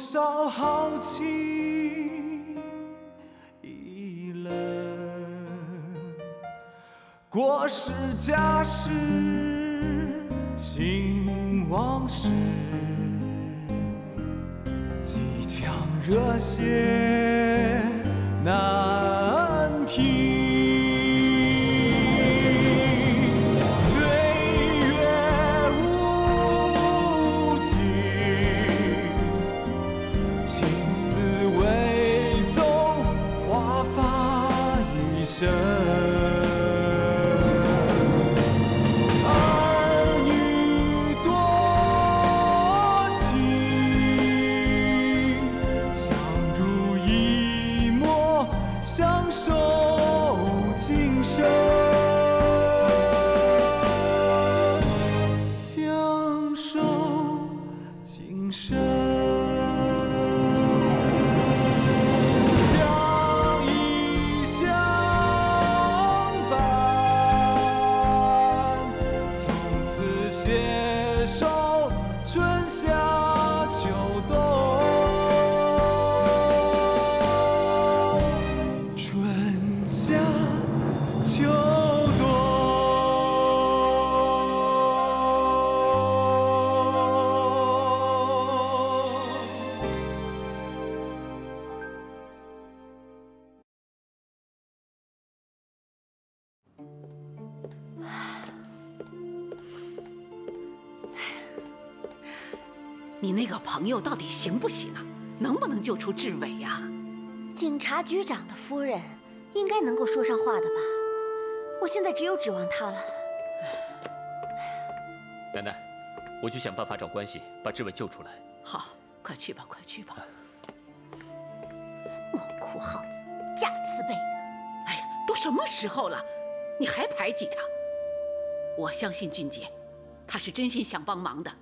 少豪情已冷，过时家事兴往事，几腔热血难平。生，儿女多情，相濡以沫，相守今生，相守今生。携手春夏秋冬，春夏秋冬。 你那个朋友到底行不行啊？能不能救出志伟呀？ 警察局长的夫人应该能够说上话的吧？我现在只有指望她了。 奶奶，我去想办法找关系，把志伟救出来。 好，快去吧，快去吧。 猫哭耗子，假慈悲。 哎呀，都什么时候了，你还排挤他？我相信俊杰，他是真心想帮忙的。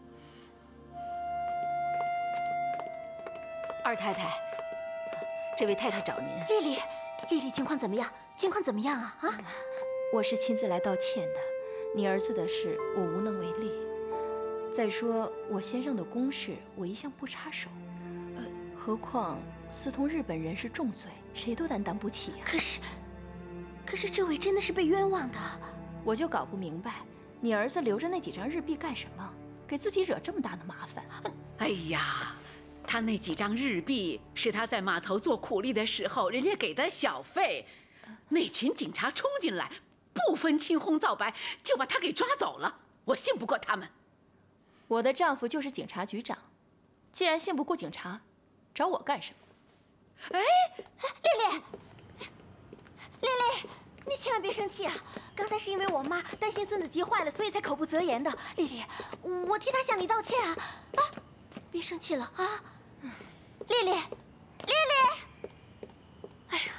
二太太，这位太太找您。丽丽，情况怎么样？情况怎么样啊？啊！ 我是亲自来道歉的。你儿子的事，我无能为力。再说我先生的公事，我一向不插手。何况私通日本人是重罪，谁都担当不起呀。 可是这位真的是被冤枉的。 我就搞不明白，你儿子留着那几张日币干什么？给自己惹这么大的麻烦？ 哎呀！他那几张日币是他在码头做苦力的时候人家给的小费，那群警察冲进来，不分青红皂白就把他给抓走了。我信不过他们。 我的丈夫就是警察局长，既然信不过警察，找我干什么？ 哎，丽丽，你千万别生气啊！刚才是因为我妈担心孙子急坏了，所以才口不择言的。丽丽，我替她向你道歉啊！啊，别生气了啊！丽丽，哎呀，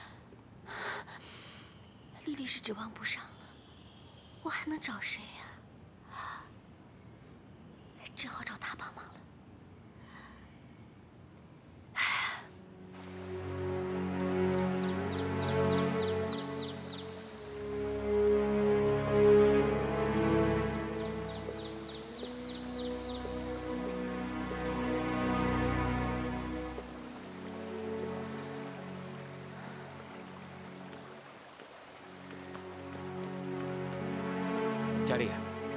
丽丽是指望不上了，我还能找谁呀？只好找她帮忙了。 佳丽，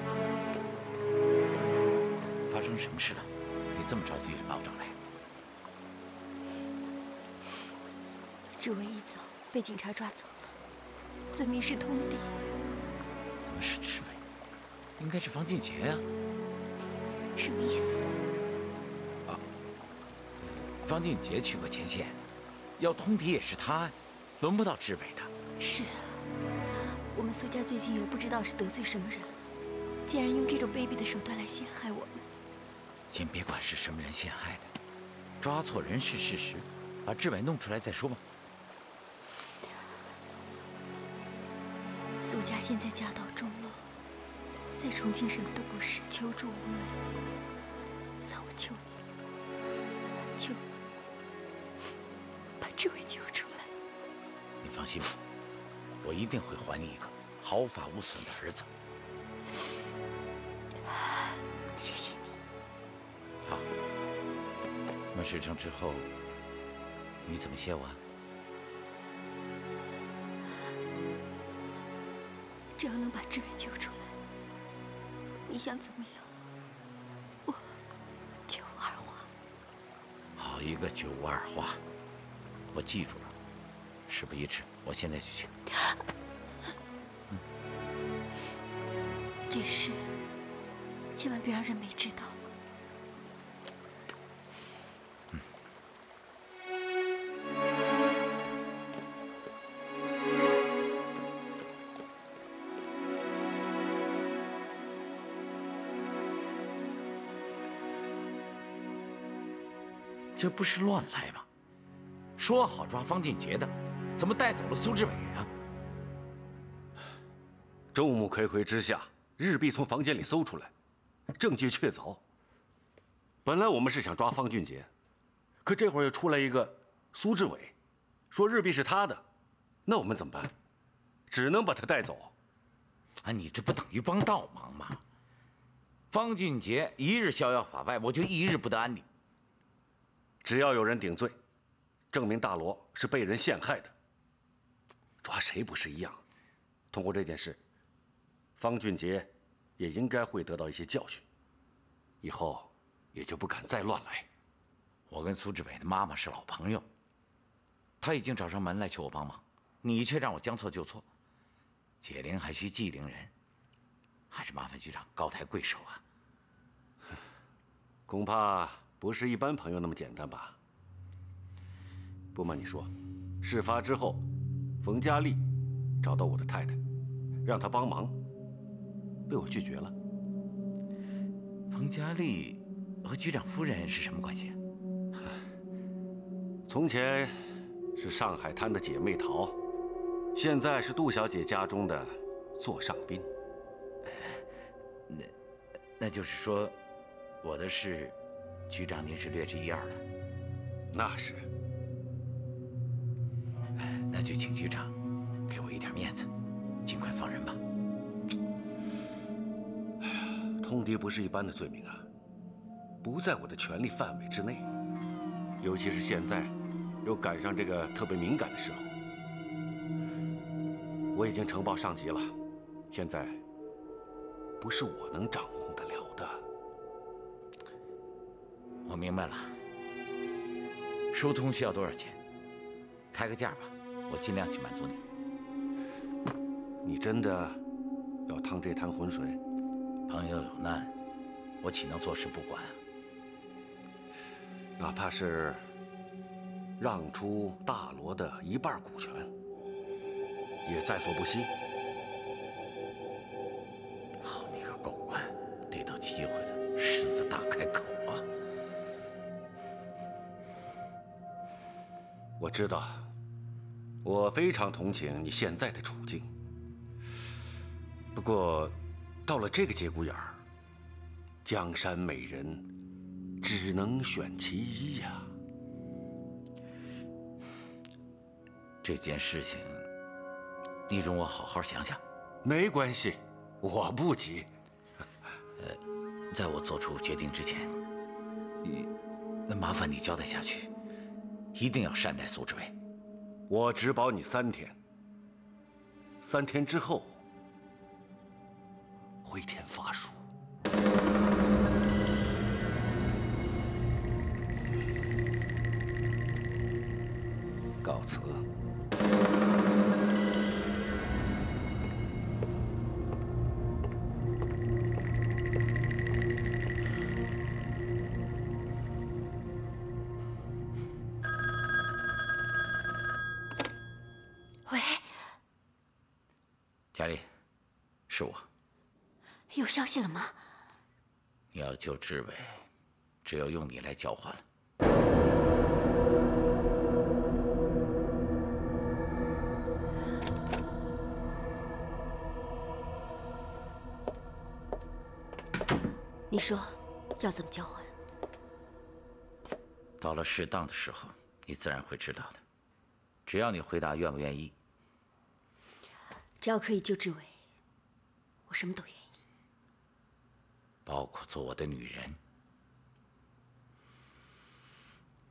发生什么事了？你这么着急把我找来？ 志伟一早被警察抓走了，罪名是通敌。 怎么是志伟？应该是方进杰呀。 什么意思？ 啊，方进杰去过前线，要通敌也是他，轮不到志伟的。 是啊。我们苏家最近又不知道是得罪什么人，竟然用这种卑鄙的手段来陷害我们。 先别管是什么人陷害的，抓错人是事实，把志伟弄出来再说吧。 苏家现在家道中落，在重庆什么都不是，求助无门。算我求你，求把志伟救出来。 你放心吧。我一定会还你一个毫发无损的儿子。 谢谢你。 好。 事成之后，你怎么谢我？ 只要能把志伟救出来，你想怎么样，我就无二话。 好一个九无二话，我记住了。事不宜迟，我现在就去。 这事千万别让任梅知道。 这不是乱来吗？说好抓方俊杰的，怎么带走了苏志伟啊？ 众目睽睽之下，日币从房间里搜出来，证据确凿。本来我们是想抓方俊杰，可这会儿又出来一个苏志伟，说日币是他的，那我们怎么办？只能把他带走。 啊，你这不等于帮倒忙吗？方俊杰一日逍遥法外，我就一日不得安宁。 只要有人顶罪，证明大罗是被人陷害的，抓谁不是一样？通过这件事，方俊杰也应该会得到一些教训，以后也就不敢再乱来。 我跟苏志伟的妈妈是老朋友，她已经找上门来求我帮忙，你却让我将错就错，解铃还需系铃人，还是麻烦局长高抬贵手啊！ 恐怕不是一般朋友那么简单吧？不瞒你说，事发之后，冯佳丽找到我的太太，让她帮忙，被我拒绝了。 冯佳丽和局长夫人是什么关系啊？ 从前是上海滩的姐妹淘，现在是杜小姐家中的座上宾。 那就是说，我的事，局长您是略知一二的。 那是。 那就请局长给我一点面子，尽快放人吧。 通敌不是一般的罪名啊，不在我的权力范围之内。尤其是现在，又赶上这个特别敏感的时候。我已经呈报上级了，现在不是我能掌控得了的。 我明白了。疏通需要多少钱？开个价吧，我尽量去满足你。 你真的要趟这滩浑水？ 朋友有难，我岂能坐视不管啊？ 哪怕是让出大罗的1半股权，也在所不惜。 好你个狗官，逮到机会了，狮子大开口啊！ 我知道，我非常同情你现在的处境。不过，到了这个节骨眼儿，江山美人，只能选其一呀。 这件事情，你容我好好想想。 没关系，我不急。 在我做出决定之前，那麻烦你交代下去，一定要善待苏志伟。 我只保你3天。3天之后，回天乏术。告辞。 喂， 佳丽，是我。 有消息了吗？ 你要救志伟，只有用你来交换了。 你说要怎么交换？ 到了适当的时候，你自然会知道的。只要你回答愿不愿意。 只要可以救志伟，我什么都愿意。 包括做我的女人。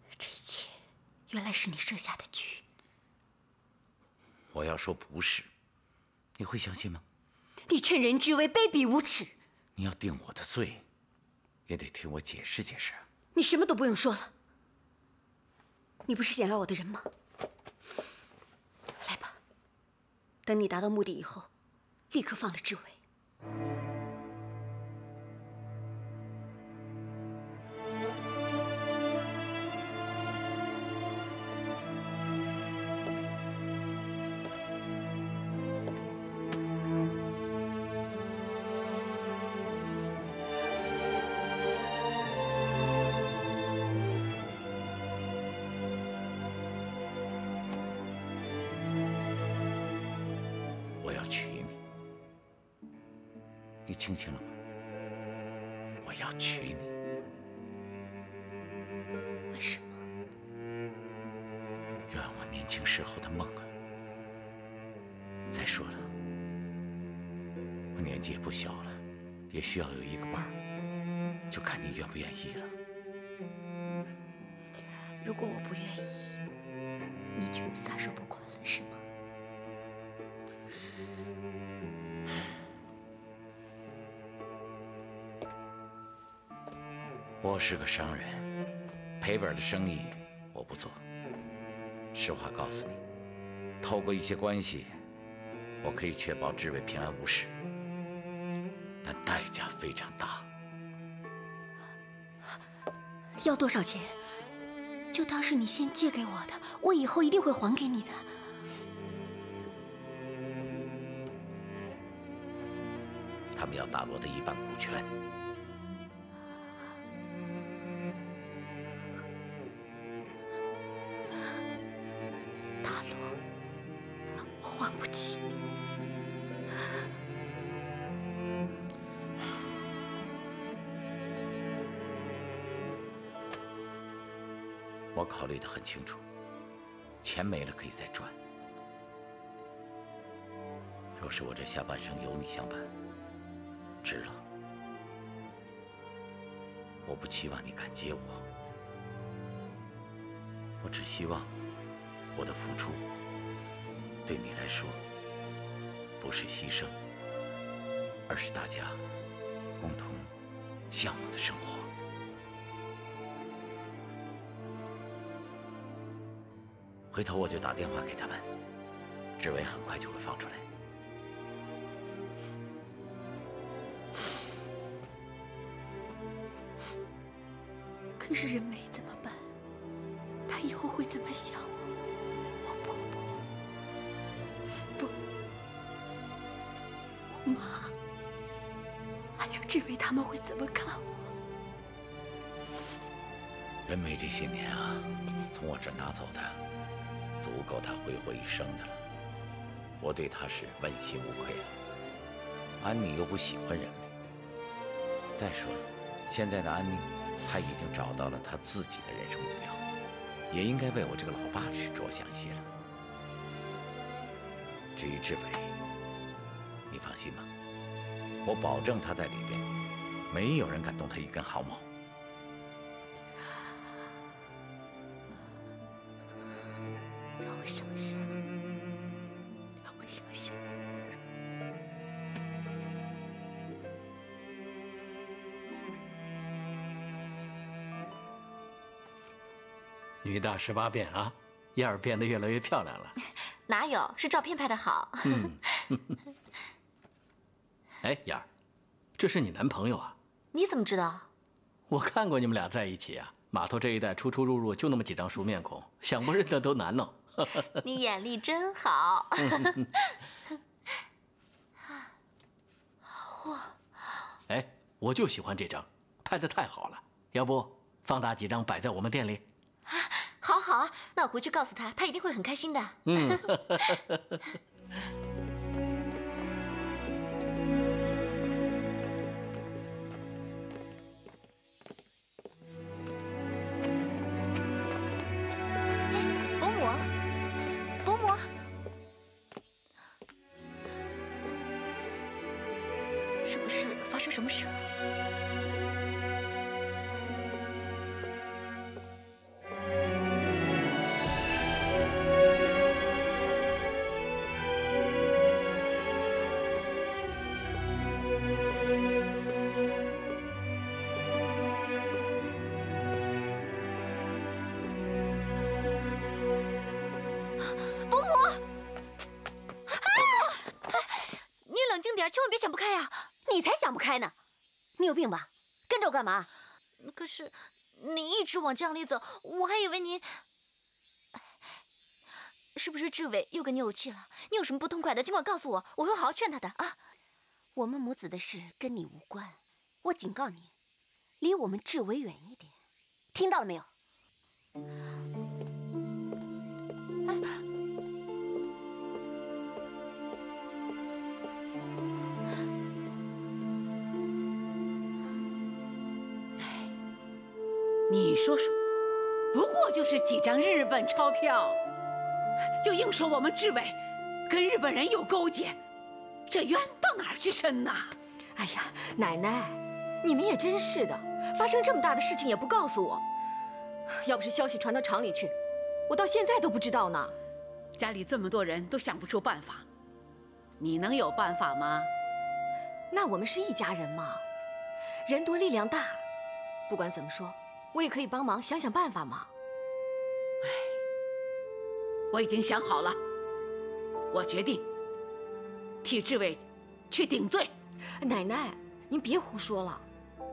原来是你设下的局。 我要说不是，你会相信吗？ 你趁人之危，卑鄙无耻！ 你要定我的罪，也得听我解释解释啊。 你什么都不用说了。你不是想要我的人吗？来吧，等你达到目的以后，立刻放了志伟。 你听清了吗？我要娶你。 为什么？ 圆我年轻时候的梦啊！再说了，我年纪也不小了，也需要有一个伴儿，就看你愿不愿意了。 如果我不愿意，你就撒手不管了，是吗？ 我是个商人，赔本的生意我不做。实话告诉你，透过一些关系，我可以确保志伟平安无事，但代价非常大。 要多少钱？就当是你先借给我的，我以后一定会还给你的。 他们要大罗的1半股权。 大罗，我还不起。 我考虑得很清楚，钱没了可以再赚。若是我这下半生有你相伴，值了。我不期望你感激我，我只希望我的付出对你来说不是牺牲，而是大家共同向往的生活。回头我就打电话给他们，志伟很快就会放出来。 可是任梅怎么办？她以后会怎么想我？不，我妈还有志伟他们会怎么看我？ 任梅这些年啊，从我这儿拿走的，足够她挥霍一生的了。我对她是问心无愧了。安妮又不喜欢任梅。再说了，现在的安妮，她已经找到了她自己的人生目标，也应该为我这个老爸去着想一些了。至于志伟，你放心吧，我保证他在里边，没有人敢动他一根毫毛。 让我想想，让我想想。 女大18变啊，燕儿变得越来越漂亮了。 哪有？是照片拍的好。 哎，燕儿，这是你男朋友啊？ 你怎么知道？ 我看过你们俩在一起啊。码头这一带出出入入就那么几张熟面孔，想不认得都难弄。 你眼力真好。 哇！哎，我就喜欢这张，拍得太好了。要不放大几张摆在我们店里？ 好好啊，那我回去告诉他，他一定会很开心的。伯母，伯母，是不是发生什么事了？ 千万别想不开呀！你才想不开呢！你有病吧？跟着我干嘛？ 可是你一直往江里走，我还以为您……是不是志伟又跟你有气了？你有什么不痛快的，尽管告诉我，我会好好劝他的啊！ 我们母子的事跟你无关，我警告你，离我们志伟远一点，听到了没有？ 你说说，不过就是几张日本钞票，就硬说我们志伟跟日本人有勾结，这冤到哪儿去伸呐？ 哎呀，奶奶，你们也真是的，发生这么大的事情也不告诉我。要不是消息传到厂里去，我到现在都不知道呢。 家里这么多人都想不出办法，你能有办法吗？ 那我们是一家人嘛，人多力量大。不管怎么说，我也可以帮忙想想办法嘛。 哎，我已经想好了，我决定替志伟去顶罪。 奶奶，您别胡说了。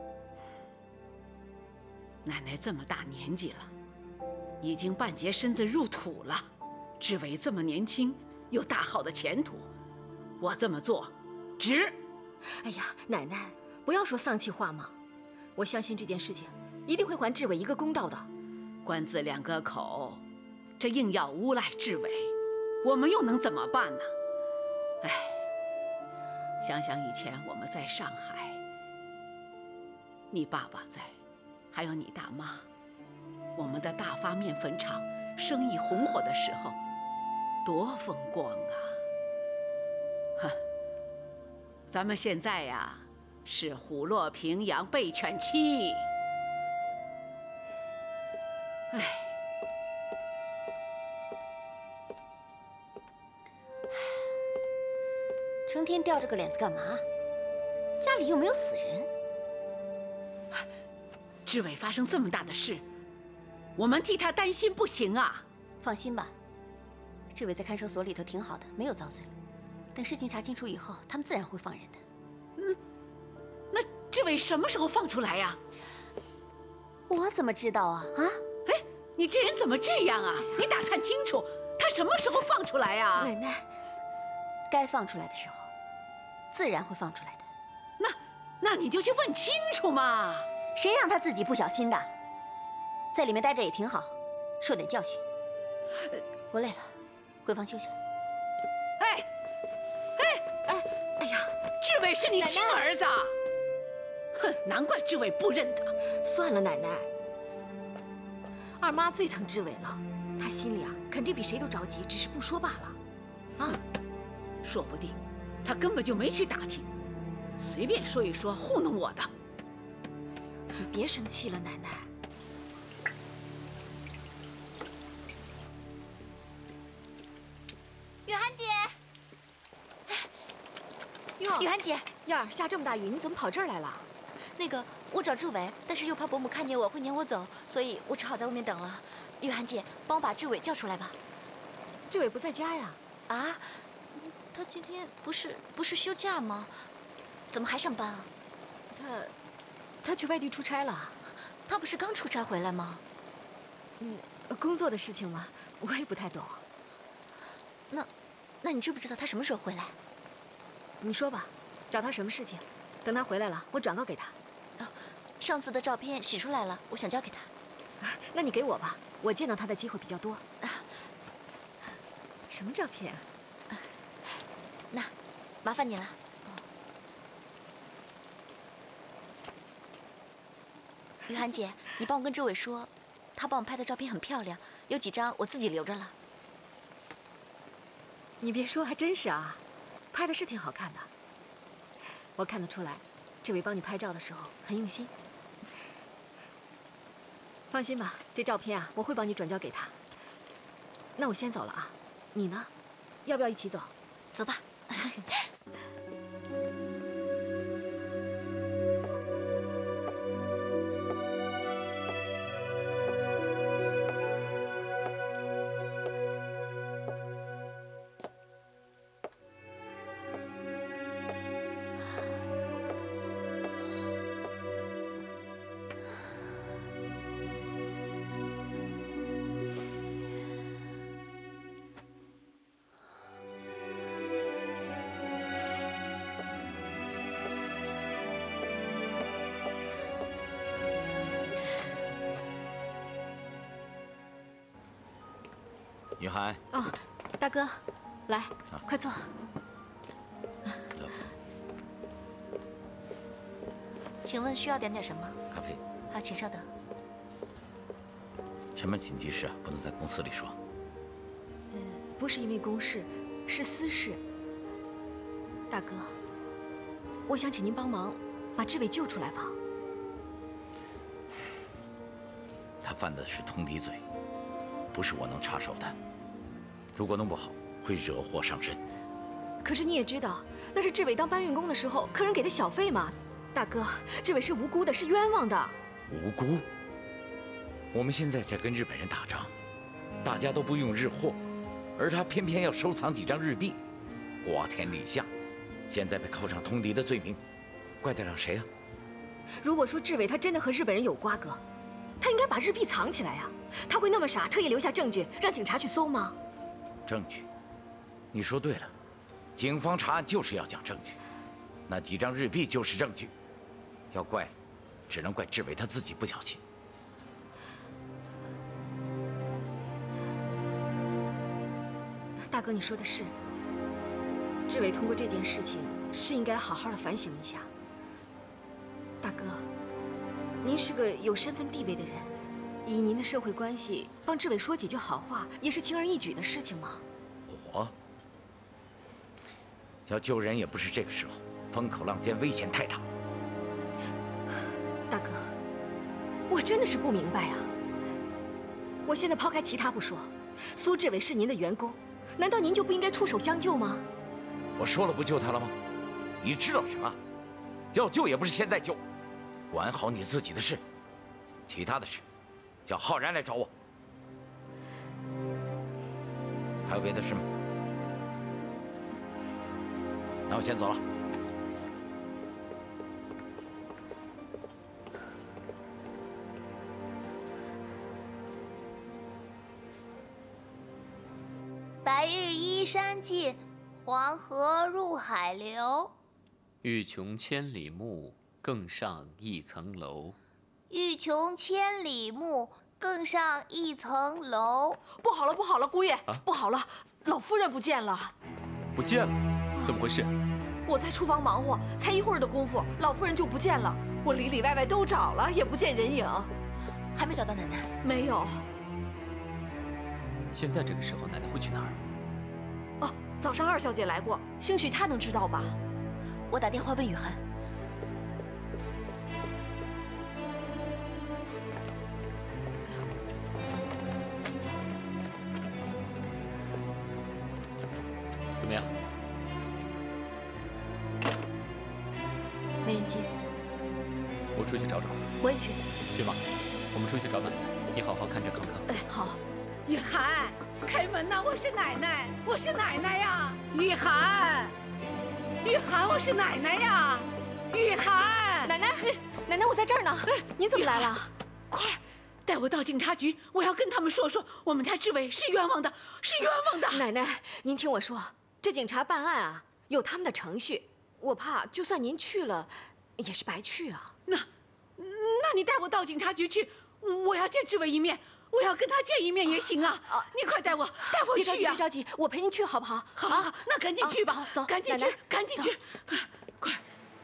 奶奶这么大年纪了，已经半截身子入土了。志伟这么年轻，有大好的前途，我这么做值。 哎呀，奶奶，不要说丧气话嘛。我相信这件事情一定会还志伟一个公道的。 官字两个口，这硬要诬赖志伟，我们又能怎么办呢？哎，想想以前我们在上海，你爸爸在，还有你大妈，我们的大发面粉厂生意红火的时候，多风光啊！哼，咱们现在呀，是虎落平阳被犬欺。哎， 成天吊着个脸子干嘛？家里又没有死人。 志伟发生这么大的事，我们替他担心不行啊！ 放心吧，志伟在看守所里头挺好的，没有遭罪。等事情查清楚以后，他们自然会放人的。 那志伟什么时候放出来呀？ 我怎么知道啊？啊？ 哎，你这人怎么这样啊？你打探清楚，他什么时候放出来呀？ 奶奶， 该放出来的时候，自然会放出来的。 那你就去问清楚嘛。 谁让他自己不小心的？在里面待着也挺好，受点教训。我累了，回房休息了。 哎呀， 志伟是你亲儿子。哼，难怪志伟不认他。 算了，奶奶，二妈最疼志伟了，她心里啊肯定比谁都着急，只是不说罢了。啊， 说不定他根本就没去打听，随便说一说糊弄我的。 你别生气了，奶奶。 雨涵姐， 哟， 雨涵姐， 燕儿，下这么大雨，你怎么跑这儿来了？ 那个，我找志伟，但是又怕伯母看见我会撵我走，所以我只好在外面等了。雨涵姐，帮我把志伟叫出来吧。 志伟不在家呀？ 啊？他今天不是休假吗？怎么还上班啊？ 他去外地出差了。 他不是刚出差回来吗？ 工作的事情嘛，我也不太懂。 那你知不知道他什么时候回来？ 你说吧，找他什么事情？等他回来了，我转告给他。 上次的照片洗出来了，我想交给他。 那你给我吧，我见到他的机会比较多。什么照片啊？ 那，麻烦你了。雨涵姐，你帮我跟志伟说，他帮我拍的照片很漂亮，有几张我自己留着了。 你别说，还真是啊，拍的是挺好看的。我看得出来，志伟帮你拍照的时候很用心。放心吧，这照片啊，我会帮你转交给他。那我先走了啊，你呢？要不要一起走？ 走吧。 雨涵。 哦，大哥，来，快坐。 走。 请问需要点什么？ 咖啡。 好，请稍等。 什么紧急事啊？不能在公司里说。 不是因为公事，是私事。大哥，我想请您帮忙把志伟救出来吧。 他犯的是通敌罪，不是我能插手的。如果弄不好，会惹祸上身。 可是你也知道，那是志伟当搬运工的时候客人给的小费嘛。大哥，志伟是无辜的，是冤枉的。 无辜？我们现在在跟日本人打仗，大家都不用日货，而他偏偏要收藏几张日币，瓜田李下。现在被扣上通敌的罪名，怪得了谁啊？ 如果说志伟他真的和日本人有瓜葛，他应该把日币藏起来呀。他会那么傻，特意留下证据让警察去搜吗？ 证据？你说对了，警方查案就是要讲证据，那几张日币就是证据。要怪，只能怪志伟他自己不小心。 大哥，你说的是。志伟通过这件事情是应该好好的反省一下。大哥，您是个有身份地位的人，以您的社会关系帮志伟说几句好话，也是轻而易举的事情嘛。 我要救人也不是这个时候，风口浪尖，危险太大。 大哥，我真的是不明白啊。我现在抛开其他不说，苏志伟是您的员工，难道您就不应该出手相救吗？ 我说了不救他了吗？你知道什么？要救也不是现在救，管好你自己的事，其他的事，叫浩然来找我。还有别的事吗？那我先走了。 白日依山尽，黄河入海流。 欲穷千里目，更上一层楼。 欲穷千里目，更上一层楼。 不好了，不好了，姑爷，不好了，老夫人不见了。 不见了？怎么回事？ 我在厨房忙活，才一会儿的功夫，老夫人就不见了。我里里外外都找了，也不见人影。 还没找到奶奶？ 没有。 现在这个时候，奶奶会去哪儿？ 哦，早上二小姐来过，兴许她能知道吧。 我打电话问雨涵。 走。 怎么样？ 没人接。 我出去找找。 我也去。 去吧，我们出去找奶奶，你好好看着康康。 哎，好。 雨涵，开门呐！我是奶奶，我是奶奶呀！雨涵，雨涵，我是奶奶呀！雨涵， 奶奶，奶奶，我在这儿呢。您怎么来了？ 快，带我到警察局，我要跟他们说说，我们家志伟是冤枉的，是冤枉的。 奶奶，您听我说，这警察办案啊，有他们的程序，我怕就算您去了，也是白去啊。 那你带我到警察局去，我要见志伟一面。我要跟他见一面也行啊！你快带我去呀！别着急，我陪您去好不好？ 好，那赶紧去吧， 走， 赶紧去，赶紧去，快！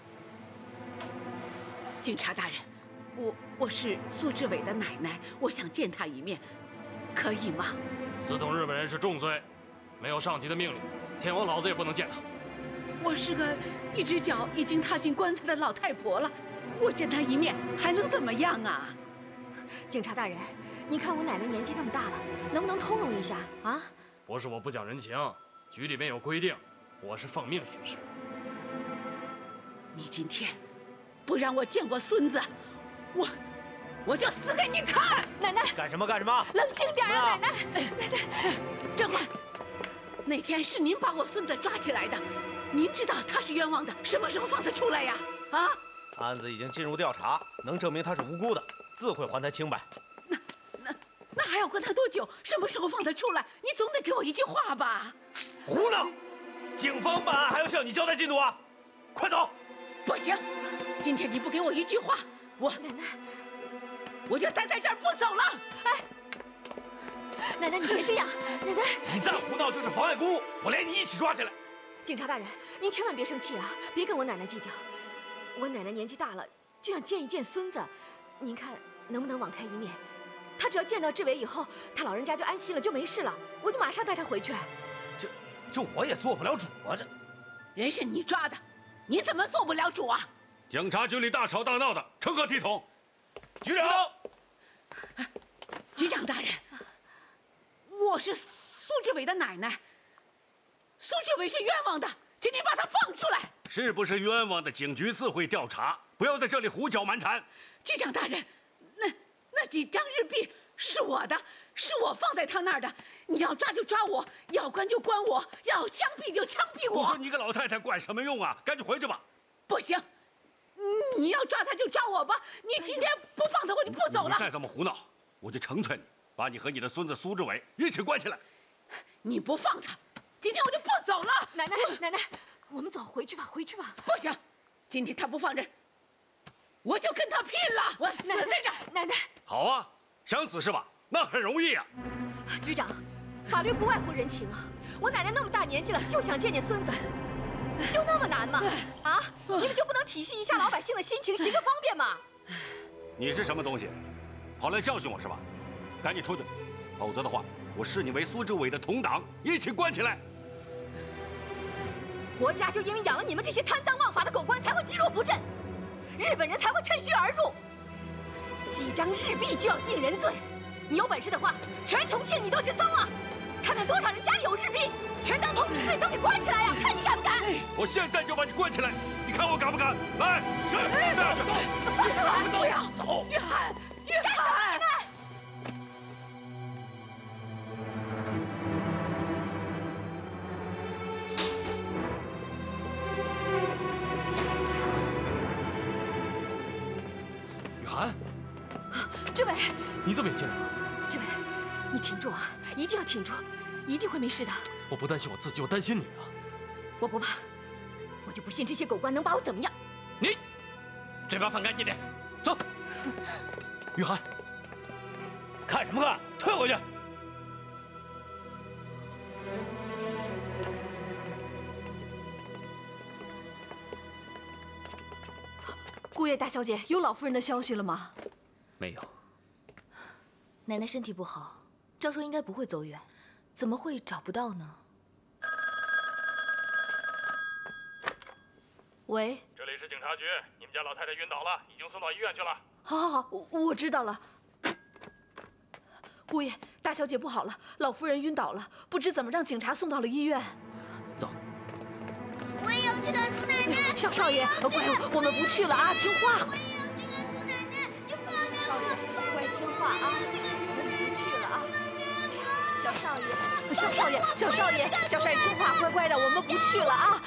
警察大人，我是苏志伟的奶奶，我想见他一面，可以吗？ 私通日本人是重罪，没有上级的命令，天王老子也不能见他。 我是个一只脚已经踏进棺材的老太婆了，我见他一面还能怎么样啊？ 警察大人。你看我奶奶年纪那么大了，能不能通融一下啊？ 不是我不讲人情，局里面有规定，我是奉命行事。 你今天不让我见我孙子，我就死给你看！ 奶奶， 干什么干什么？ 冷静点啊，奶奶！ 奶奶，长官，那天是您把我孙子抓起来的，您知道他是冤枉的，什么时候放他出来呀？啊？ 案子已经进入调查，能证明他是无辜的，自会还他清白。 那还要关他多久？什么时候放他出来？你总得给我一句话吧？ 胡闹！警方办案还要向你交代进度啊！快走！ 不行，今天你不给我一句话， 奶奶， 我就待在这儿不走了。哎， 奶奶，你别这样，奶奶， 你再胡闹就是妨碍公务，我连你一起抓起来。 警察大人，您千万别生气啊，别跟我奶奶计较。我奶奶年纪大了，就想见一见孙子，您看能不能网开一面？她只要见到志伟以后，她老人家就安心了，就没事了，我就马上带她回去。 这我也做不了主啊！这人是你抓的，你怎么做不了主啊？ 警察局里大吵大闹的，成何体统？ 局长， 局长大人，我是苏志伟的奶奶，苏志伟是冤枉的，请您把他放出来。 是不是冤枉的，警局自会调查，不要在这里胡搅蛮缠。 局长大人，那几张日币是我的，是我放在他那儿的。你要抓就抓我，要关就关我，要枪毙就枪毙我。 我说你个老太太管什么用啊？赶紧回去吧。 不行，你要抓他就抓我吧。你今天不放他，我就不走了。 你再这么胡闹，我就成全你，把你和你的孙子苏志伟一起关起来。 你不放他，今天我就不走了。 奶奶，我们走，回去吧，回去吧。 不行，今天他不放人，我就跟他拼了，我死在这儿。 奶奶， 好啊，想死是吧？那很容易啊。 局长，法律不外乎人情啊。我奶奶那么大年纪了，就想见见孙子，就那么难吗？啊，你们就不能体恤一下老百姓的心情，行个方便吗？ 你是什么东西？跑来教训我是吧？赶紧出去，否则的话，我视你为苏志伟的同党，一起关起来。 国家就因为养了你们这些贪赃枉法的狗官，才会积弱不振，日本人才会趁虚而入。几张日币就要定人罪，你有本事的话，全重庆你都去搜啊，看看多少人家里有日币，全当通缉罪都给关起来呀！看你敢不敢？ 我现在就把你关起来，你看我敢不敢？来，是，带上去，走， 不要， 走， 约翰， 干什么你们？ 雨涵， 志伟， 你怎么也进来了？ 志伟，你挺住啊，一定要挺住，一定会没事的。 我不担心我自己，我担心你啊！ 我不怕，我就不信这些狗官能把我怎么样。 你嘴巴放干净点，走。 雨涵，看什么看？退回去！ 姑爷大小姐，有老夫人的消息了吗？ 没有。 奶奶身体不好，照说应该不会走远，怎么会找不到呢？ 喂， 这里是警察局，你们家老太太晕倒了，已经送到医院去了。 好，我知道了。姑爷，大小姐不好了，老夫人晕倒了，不知怎么让警察送到了医院。 走。 我也要去看祖奶奶。 小少爷，乖，我们不去了啊，听话。 我也要去看祖奶奶。你放开小少爷，乖，听话啊，我们不去了啊。小少爷，小少爷听话，乖乖的，我们不去了啊。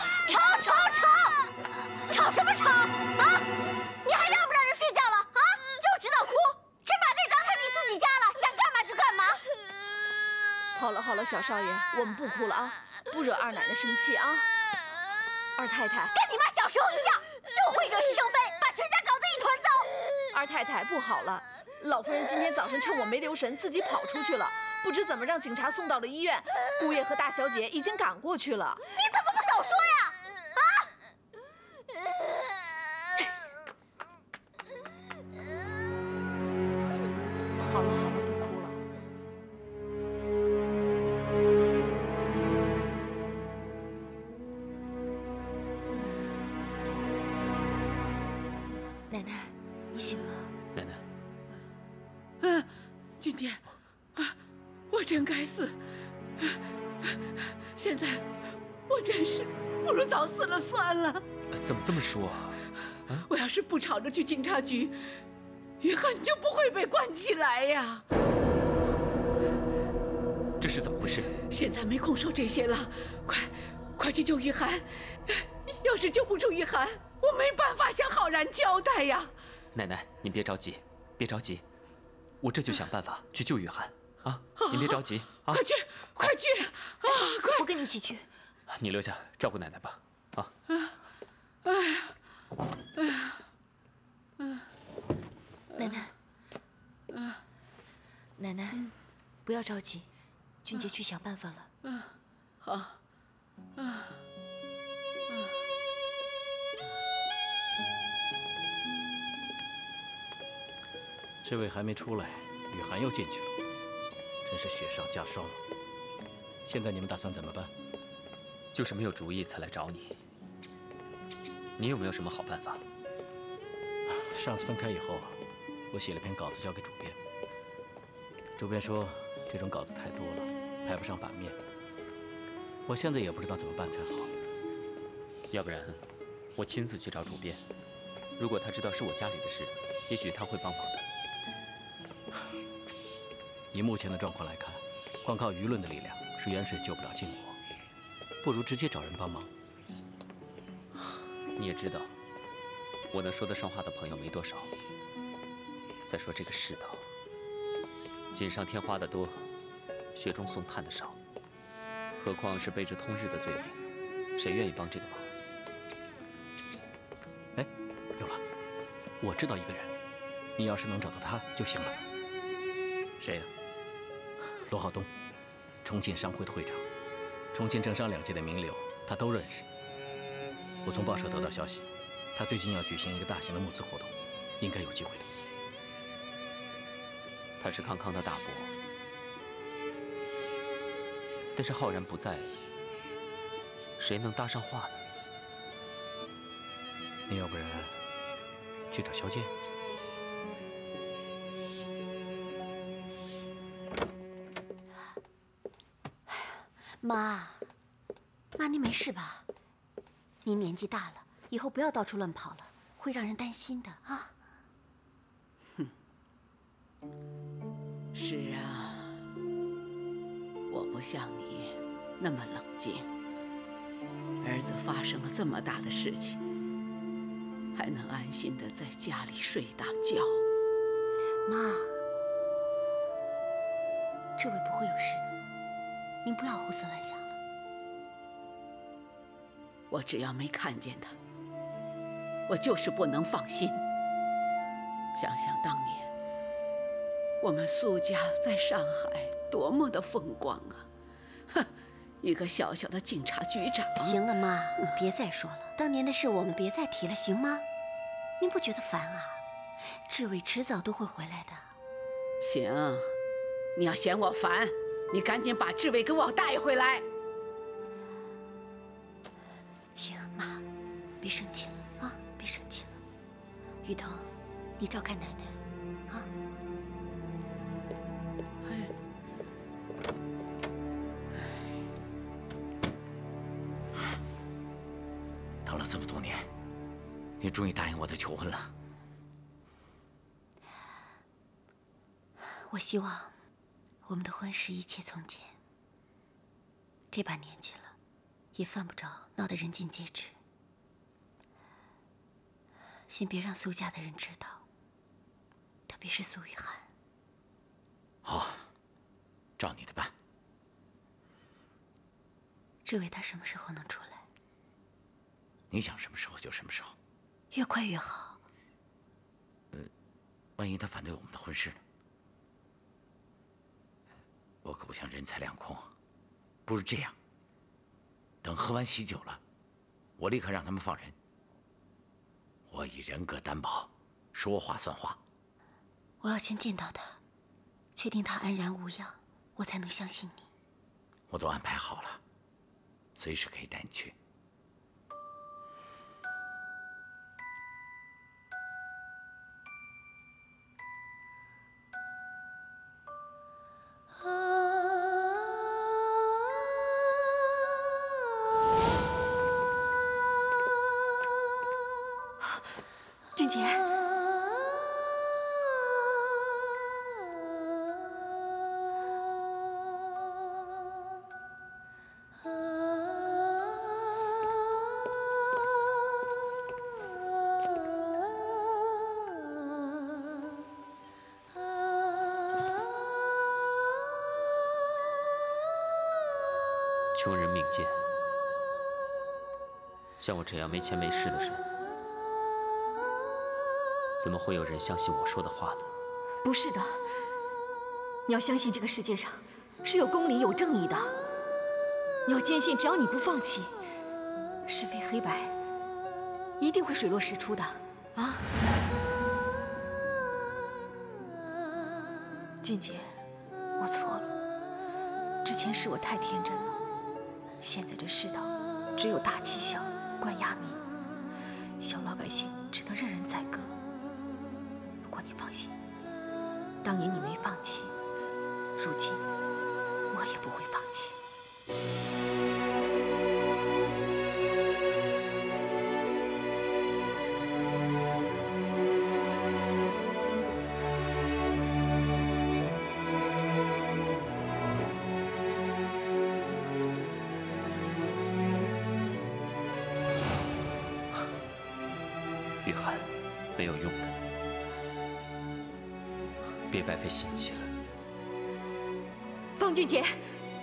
吵什么吵啊？你还让不让人睡觉了啊？就知道哭，真把这当成你自己家了，想干嘛就干嘛。 好了，小少爷，我们不哭了啊，不惹二奶奶生气啊。二太太， 跟你妈小时候一样，就会惹是生非，把全家搞得一团糟。 二太太不好了，老夫人今天早晨趁我没留神，自己跑出去了，不知怎么让警察送到了医院。姑爷和大小姐已经赶过去了。 你怎么不早说呀？啊！ 好了，不哭了。 奶奶，你醒了。 奶奶。 俊杰，我真该死。现在我真是不如早死了算了。 怎么这么说啊？ 我要是不吵着去警察局，约翰就不会被关起来呀。 这是怎么回事？ 现在没空说这些了，快去救约翰。要是救不出约翰，我没办法向浩然交代呀。 奶奶，您别着急，别着急，我这就想办法去救约翰啊！您别着急啊！ 快去啊！快！ 我跟你一起去。 你留下照顾奶奶吧，啊！奶奶， 不要着急，俊杰去想办法了。 好。 这位还没出来，雨涵又进去了，真是雪上加霜。现在你们打算怎么办？ 就是没有主意才来找你。你有没有什么好办法？ 上次分开以后，我写了篇稿子交给主编。主编说这种稿子太多了，排不上版面。我现在也不知道怎么办才好。 要不然，我亲自去找主编。如果他知道是我家里的事，也许他会帮忙的。 以目前的状况来看，光靠舆论的力量是远水救不了近火，不如直接找人帮忙。 你也知道，我能说得上话的朋友没多少。再说这个世道，锦上添花的多，雪中送炭的少，何况是背着通日的罪名，谁愿意帮这个忙？ 哎，有了，我知道一个人，你要是能找到他就行了。 谁呀？ 罗浩东，重庆商会的会长，重庆政商两界的名流，他都认识。我从报社得到消息，他最近要举行一个大型的募资活动，应该有机会的。 他是康康的大伯，但是浩然不在，谁能搭上话呢？ 你要不然去找萧剑？ 妈，你没事吧？您年纪大了，以后不要到处乱跑了，会让人担心的啊。 是啊，我不像你那么冷静。儿子发生了这么大的事情，还能安心的在家里睡大觉。 妈，这位不会有事的，您不要胡思乱想了。 我只要没看见他，我就是不能放心。想想当年，我们苏家在上海多么的风光啊！哼，一个小小的警察局长。 行了，妈，别再说了，当年的事我们别再提了，行吗？您不觉得烦啊？志伟迟早都会回来的。 行，你要嫌我烦，你赶紧把志伟给我带回来。 行，妈，别生气了啊，别生气了。雨桐，你照看奶奶啊。 等了这么多年，你终于答应我的求婚了。 我希望我们的婚事一切从简。这把年纪了，也犯不着闹得人尽皆知。先别让苏家的人知道，特别是苏雨涵。 好，照你的办。 志伟他什么时候能出来？ 你想什么时候就什么时候， 越快越好。 万一他反对我们的婚事呢？我可不想人财两空。不如这样，等喝完喜酒了，我立刻让他们放人。我以人格担保，说话算话。 我要先见到他，确定他安然无恙，我才能相信你。 我都安排好了，随时可以带你去。 俊杰， 穷人命贱，像我这样没钱没势的人，怎么会有人相信我说的话呢？ 不是的， 你要相信这个世界上是有公理有正义的。你要坚信，只要你不放弃，是非黑白一定会水落石出的啊！俊杰，我错了，之前是我太天真了。现在这世道只有大欺小，官压民，小老百姓只能任人宰割。不过你放心，当年你没放弃，如今我也不会放弃。 雨涵，没有用的，别白费心机了。 方俊杰，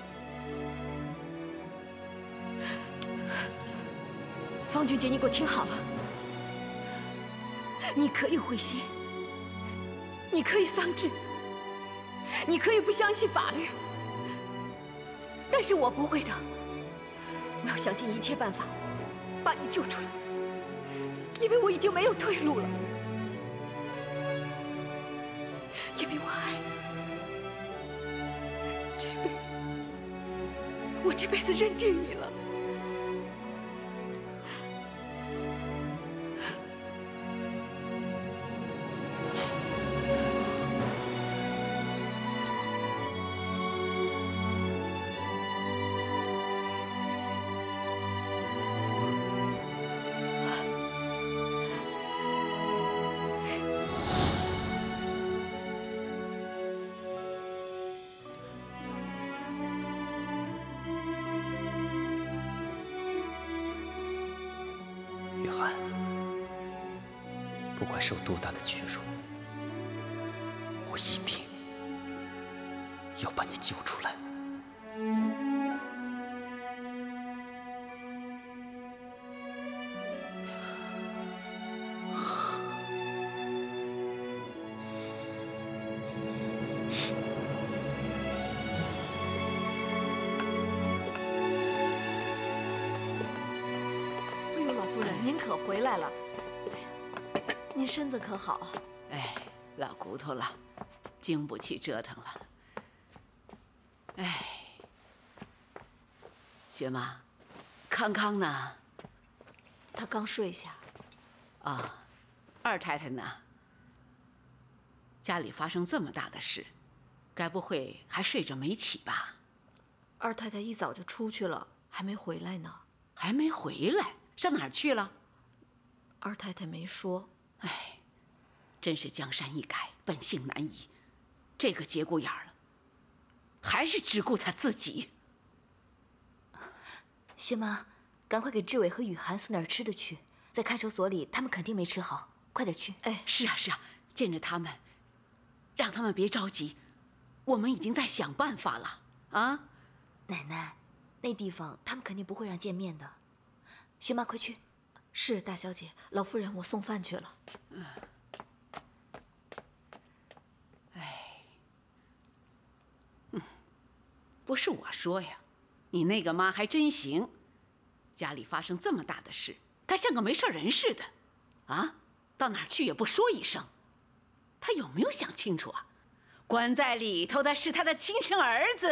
方俊杰，你给我听好了，你可以灰心，你可以丧志，你可以不相信法律，但是我不会的，我要想尽一切办法把你救出来。因为我已经没有退路了，因为我爱你，这辈子，我这辈子认定你了。 雨涵，不管受多大的屈辱，我一定要把你救出来。 您可回来了，您身子可好？ 哎，老骨头了，经不起折腾了。哎，雪妈，康康呢？ 他刚睡下。 啊，二太太呢？家里发生这么大的事，该不会还睡着没起吧？ 二太太一早就出去了，还没回来呢。 还没回来？上哪儿去了？ 二太太没说。 哎，真是江山易改，本性难移。这个节骨眼儿了，还是只顾他自己。 薛妈，赶快给志伟和雨涵送点吃的去，在看守所里他们肯定没吃好，快点去。 哎，是啊是啊，见着他们，让他们别着急，我们已经在想办法了啊。 奶奶，那地方他们肯定不会让见面的。薛妈，快去。 是，大小姐。老夫人，我送饭去了。 不是我说呀，你那个妈还真行，家里发生这么大的事，她像个没事人似的，啊，到哪儿去也不说一声。她有没有想清楚啊？关在里头的是她的亲生儿子，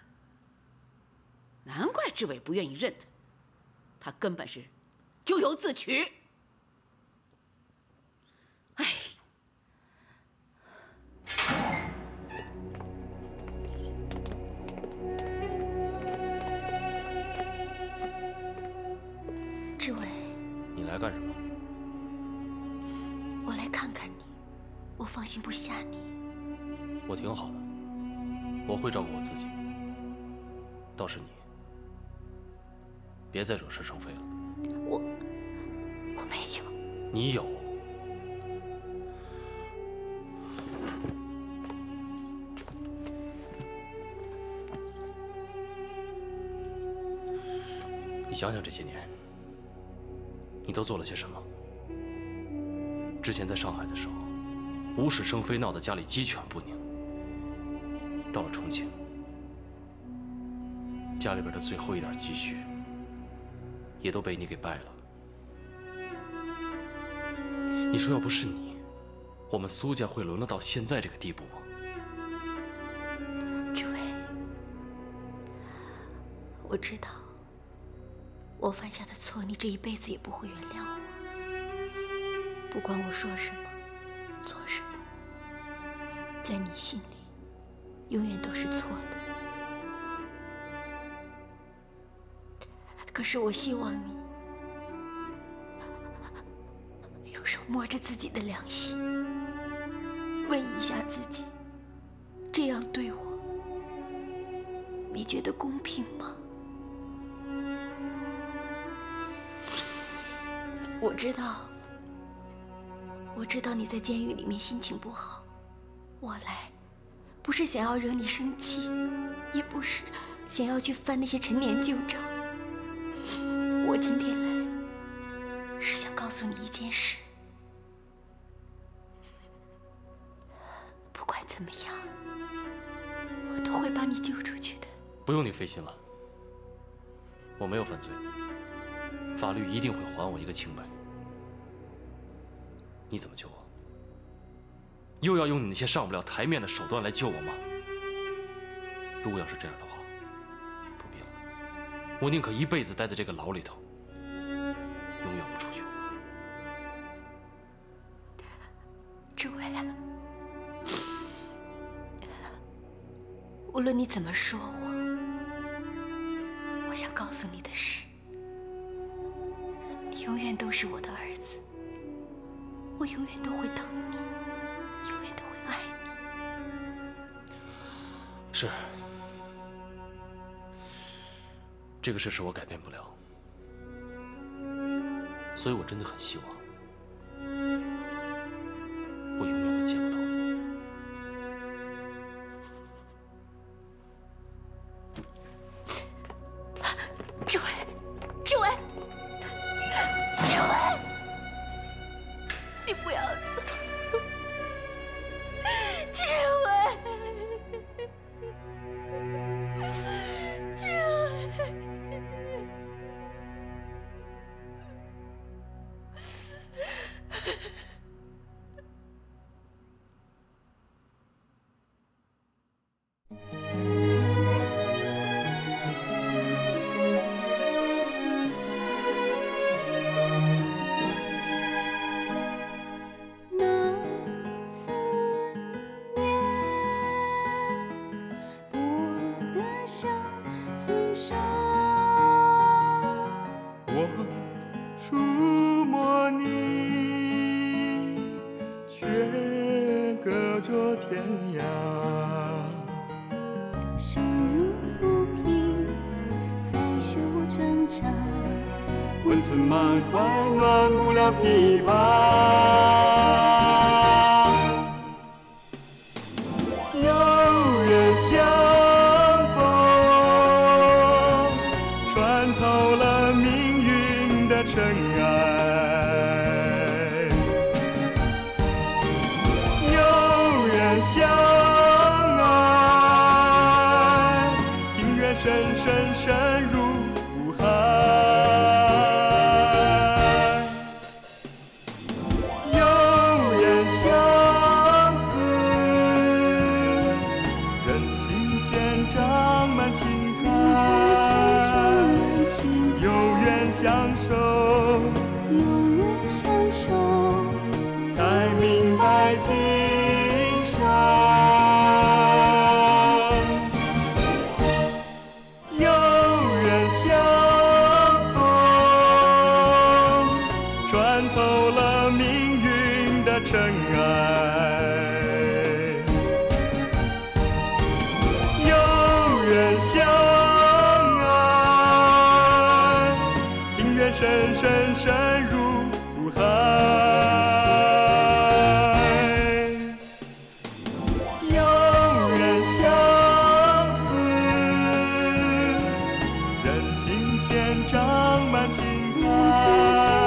难怪志伟不愿意认他，他根本是咎由自取。哎。 志伟， 你来干什么？ 我来看看你，我放心不下你。 我挺好的，我会照顾我自己。倒是你，别再惹是生非了。 我没有。 你有。你想想这些年，你都做了些什么？之前在上海的时候，无事生非，闹得家里鸡犬不宁。 到了重庆，家里边的最后一点积蓄也都被你给败了。你说要不是你，我们苏家会沦落到现在这个地步吗？ 志伟，我知道我犯下的错，你这一辈子也不会原谅我。不管我说什么，做什么，在你心里，永远都是错的。可是我希望你有时候摸着自己的良心，问一下自己，这样对我，你觉得公平吗？我知道你在监狱里面心情不好，我来不是想要惹你生气，也不是想要去翻那些陈年旧账。我今天来是想告诉你一件事，不管怎么样，我都会把你救出去的。 不用你费心了，我没有犯罪，法律一定会还我一个清白。你怎么救我？又要用你那些上不了台面的手段来救我吗？如果要是这样的话，不必了。我宁可一辈子待在这个牢里头，永远不出去。 志伟，无论你怎么说我想告诉你的是，你永远都是我的儿子，我永远都会疼你，永远都会爱你。 是，这个事实我改变不了，所以我真的很希望，我永远都见不到你。 志伟，志伟，志伟，你不要走，志伟，志伟。 温存满怀，暖不了琵琶。有缘相逢，穿透了命运的尘埃。有缘相爱，情缘深深深入海。相守，有缘相守，才明白情深。有缘相逢，穿透了命运的尘埃。有缘相深深深入海，有缘相思，人情线长满情海。